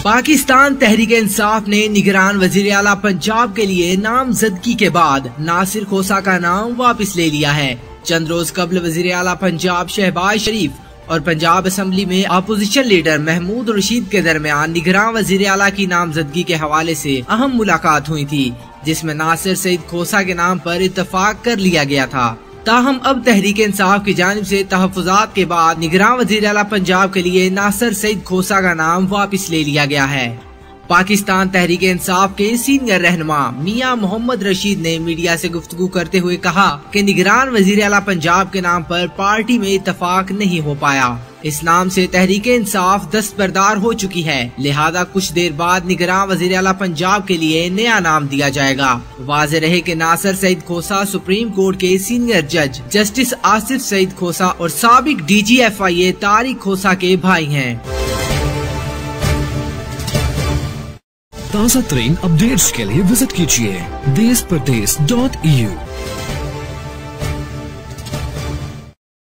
पाकिस्तान तहरीक इंसाफ ने निगरान वजीर आला पंजाब के लिए नामजदगी के बाद नासिर खोसा का नाम वापस ले लिया है। चंद रोज कबल वजीर आला पंजाब शहबाज शरीफ और पंजाब असम्बली में अपोजिशन लीडर महमूद रशीद के दरमियान निगरान वजीर आला की नामजदगी के हवाले से अहम मुलाकात हुई थी, जिसमें नासिर सईद खोसा के नाम पर इत्तफाक कर लिया गया था। ताहम अब तहरीक इंसाफ की जानिब से तहफ़्फ़ुज़ात के बाद निगरान वज़ीर आला पंजाब के लिए नासिर सईद खोसा का नाम वापस ले लिया गया है। पाकिस्तान तहरीक इंसाफ के सीनियर रहनुमा मियां मोहम्मद रशीद ने मीडिया से गुफ्तगू करते हुए कहा कि निगरान वज़ीर आला पंजाब के नाम पर पार्टी में इत्तफाक नहीं हो पाया। इस नाम से तहरीक इंसाफ दस्तबरदार हो चुकी है, लिहाजा कुछ देर बाद निगरान वज़ीर आला पंजाब के लिए नया नाम दिया जाएगा। वाज़ेह रहे कि नासिर सईद खोसा सुप्रीम कोर्ट के सीनियर जज जस्टिस आसिफ सईद खोसा और साबिक DGFIA तारिक खोसा के भाई हैं। ताज़ा तरीन अपडेट्स के लिए विजिट कीजिए देशप्रदेश.eu।